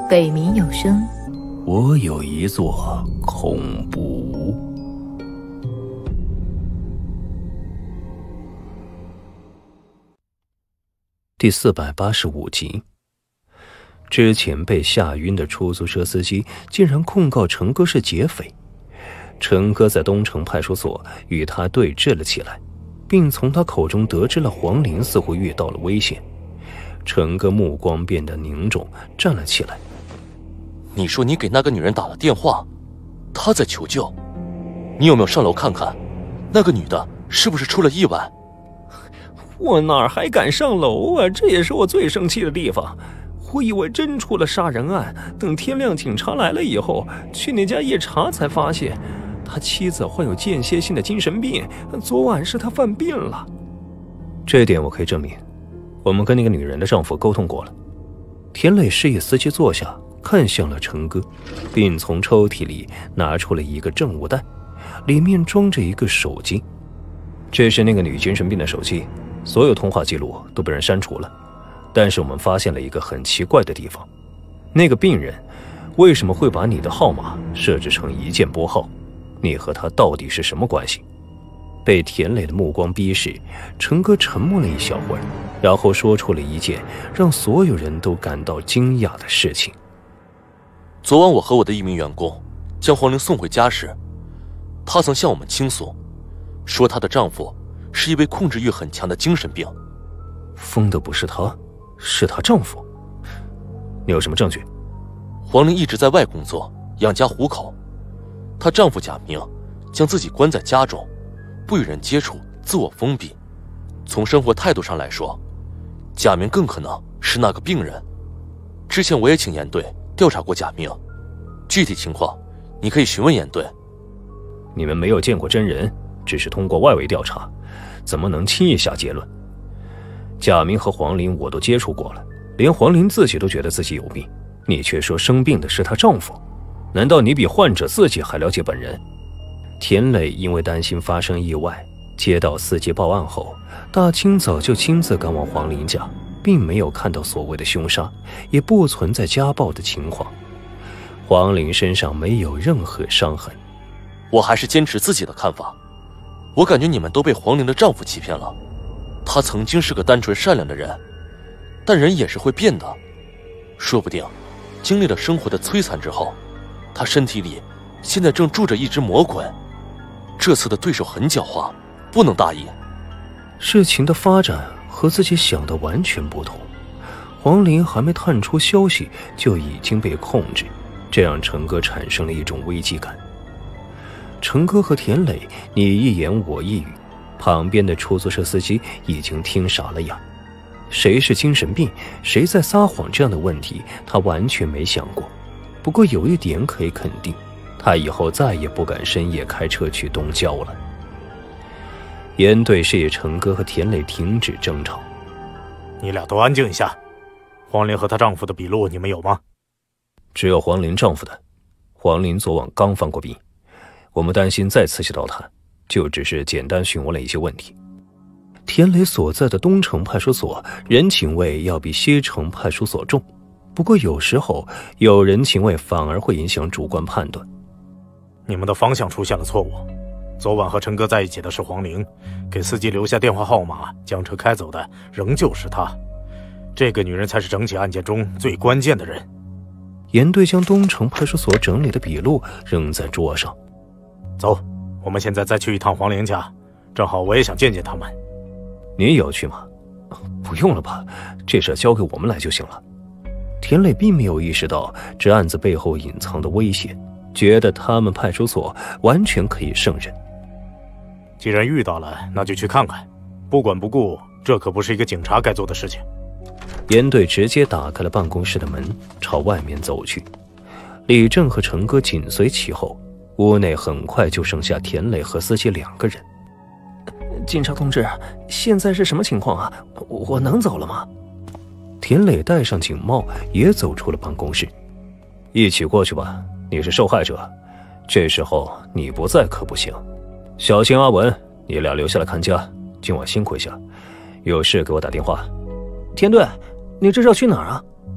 北冥有声， 我有一座恐怖屋。第485集。之前被吓晕的出租车司机竟然控告陈哥是劫匪。陈哥在东城派出所与他对峙了起来，并从他口中得知了黄玲似乎遇到了危险。陈哥目光变得凝重，站了起来。 你说你给那个女人打了电话，她在求救，你有没有上楼看看，那个女的是不是出了意外？ 我哪还敢上楼啊，这也是我最生气的地方。我以为真出了杀人案，等天亮警察来了以后，去那家一查才发现他妻子患有间歇性的精神病，昨晚是他犯病了。这点我可以证明，我们跟那个女人的丈夫沟通过了。田磊示意司机坐下，看向了陈哥，并从抽屉里拿出了一个证物袋，里面装着一个手机。这是那个女精神病的手机，所有通话记录都被人删除了。但是我们发现了一个很奇怪的地方，那个病人为什么会把你的号码设置成一键拨号？你和他到底是什么关系？被田磊的目光逼视，陈哥沉默了一小会儿，然后说出了一件让所有人都感到惊讶的事情。 昨晚我和我的一名员工将黄玲送回家时，她曾向我们倾诉，说她的丈夫是一位控制欲很强的精神病。 疯的不是她，是她丈夫。你有什么证据？ 黄玲一直在外工作，养家糊口。她丈夫贾明将自己关在家中，不与人接触，自我封闭。从生活态度上来说，贾明更可能是那个病人。之前我也请严队调查过贾明，具体情况你可以询问严队。 你们没有见过真人，只是通过外围调查，怎么能轻易下结论？贾明和黄玲我都接触过了，连黄玲自己都觉得自己有病，你却说生病的是她丈夫，难道你比患者自己还了解本人？田磊因为担心发生意外，接到司机报案后，大清早就亲自赶往黄玲家，并没有看到所谓的凶杀，也不存在家暴的情况。黄玲身上没有任何伤痕。 我还是坚持自己的看法，我感觉你们都被黄玲的丈夫欺骗了。他曾经是个单纯善良的人，但人也是会变的，说不定经历了生活的摧残之后，他身体里现在正住着一只魔鬼。这次的对手很狡猾，不能大意。 事情的发展和自己想的完全不同，黄玲还没探出消息就已经被控制，这让陈哥产生了一种危机感。陈哥和田磊你一言我一语，旁边的出租车司机已经听傻了眼。谁是精神病，谁在撒谎这样的问题他完全没想过。不过有一点可以肯定，他以后再也不敢深夜开车去东郊了。严队示意陈哥和田磊停止争吵。 你俩都安静一下。黄玲和她丈夫的笔录你们有吗？ 只有黄玲丈夫的。黄玲昨晚刚犯过病，我们担心再刺激到她，就只是简单询问了一些问题。田磊所在的东城派出所人情味要比西城派出所重，不过有时候有人情味反而会影响主观判断。 你们的方向出现了错误。昨晚和陈哥在一起的是黄玲，给司机留下电话号码将车开走的仍旧是她。这个女人才是整起案件中最关键的人。 严队将东城派出所整理的笔录扔在桌上。 走，我们现在再去一趟黄玲家，正好我也想见见他们。 你也要去吗？不用了吧，这事交给我们来就行了。田磊并没有意识到这案子背后隐藏的危险，觉得他们派出所完全可以胜任。 既然遇到了，那就去看看，不管不顾，这可不是一个警察该做的事情。 严队直接打开了办公室的门，朝外面走去。李正和陈哥紧随其后，屋内很快就剩下田磊和司机2个人。警察同志，现在是什么情况啊？我能走了吗？田磊戴上警帽，也走出了办公室。一起过去吧，你是受害者，这时候你不在可不行。小新、阿文，你俩留下来看家，今晚辛苦一下，有事给我打电话。田队，你这是要去哪儿啊？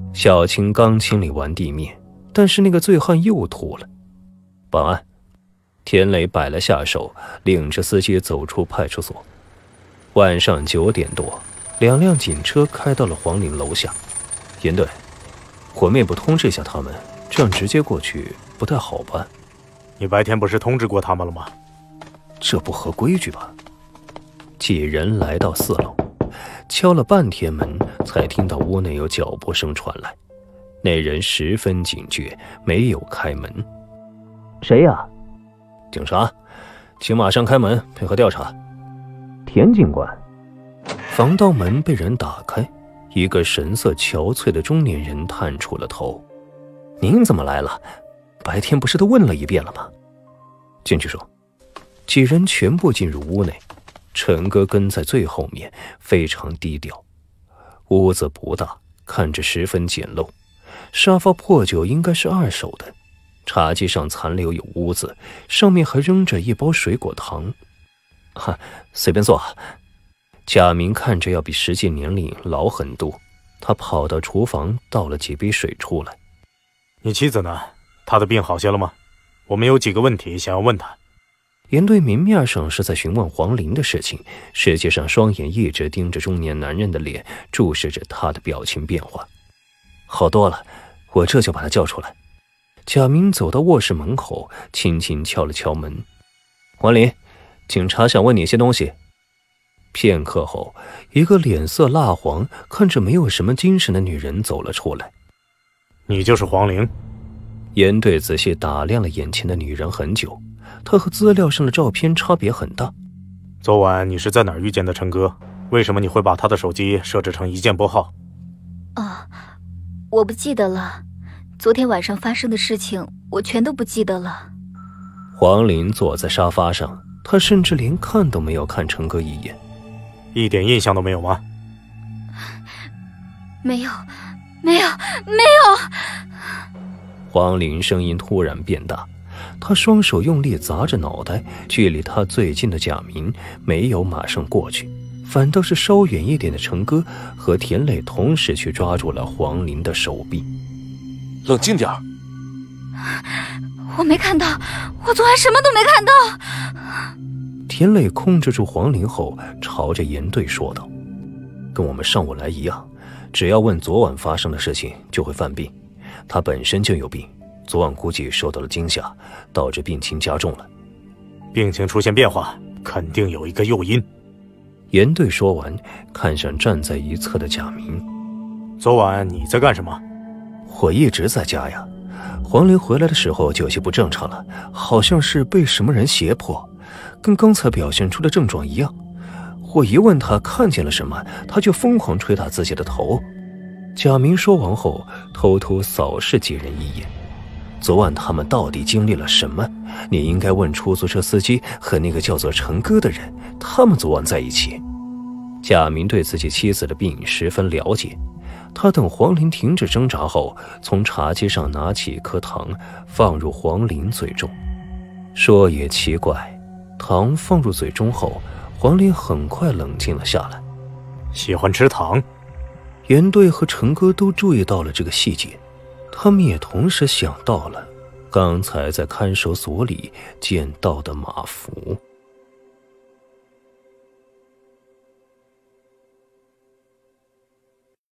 小青刚清理完地面，但是那个醉汉又吐了。报案。田磊摆了下手，领着司机走出派出所。晚上9点多，2辆警车开到了黄陵楼下。严队，我们也不通知一下他们，这样直接过去不太好办。 你白天不是通知过他们了吗？ 这不合规矩吧？几人来到4楼，敲了半天门，才听到屋内有脚步声传来。那人十分警觉，没有开门。谁呀？警察，请马上开门，配合调查。田警官。防盗门被人打开，一个神色憔悴的中年人探出了头。您怎么来了？白天不是都问了一遍了吗？进去说。几人全部进入屋内，陈哥跟在最后面，非常低调。屋子不大，看着十分简陋，沙发破旧，应该是2手的。茶几上残留有污渍，上面还扔着一包水果糖。随便坐。贾明看着要比实际年龄老很多，他跑到厨房倒了几杯水出来。 你妻子呢？她的病好些了吗？我们有几个问题想要问她。 严队明面上是在询问黄玲的事情，实际上双眼一直盯着中年男人的脸，注视着他的表情变化。好多了，我这就把他叫出来。贾明走到卧室门口，轻轻敲了敲门。黄玲，警察想问你一些东西。片刻后，一个脸色蜡黄、看着没有什么精神的女人走了出来。 你就是黄玲？ 严队仔细打量了眼前的女人很久，她和资料上的照片差别很大。 昨晚你是在哪儿遇见的陈哥？为什么你会把他的手机设置成一键拨号？ 我不记得了，昨天晚上发生的事情我全都不记得了。 黄玲坐在沙发上，她甚至连看都没有看陈哥一眼。 一点印象都没有吗？ 没有。 黄玲声音突然变大，她双手用力砸着脑袋，距离她最近的贾明没有马上过去，反倒是稍远一点的陈哥和田磊同时去抓住了黄玲的手臂。 冷静点儿。 我没看到，我昨晚什么都没看到。 田磊控制住黄玲后，朝着严队说道：“跟我们上午来一样，只要问昨晚发生的事情，就会犯病。他本身就有病，昨晚估计受到了惊吓，导致病情加重了。 病情出现变化，肯定有一个诱因。” 严队说完，看向站在一侧的贾明：“ 昨晚你在干什么？”“ 我一直在家呀。黄玲回来的时候就有些不正常了，好像是被什么人胁迫，跟刚才表现出的症状一样。我一问他看见了什么，他就疯狂捶打自己的头。”贾明说完后，偷偷扫视几人一眼。昨晚他们到底经历了什么？你应该问出租车司机和那个叫做陈哥的人，他们昨晚在一起。贾明对自己妻子的病十分了解，他等黄玲停止挣扎后，从茶几上拿起一颗糖，放入黄玲嘴中。说也奇怪，糖放入嘴中后，黄玲很快冷静了下来。 喜欢吃糖？ 严队和陈哥都注意到了这个细节，他们也同时想到了刚才在看守所里见到的马符。